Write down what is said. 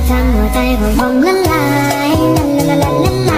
ทำหัวใจของผมละลายละลายละลายละล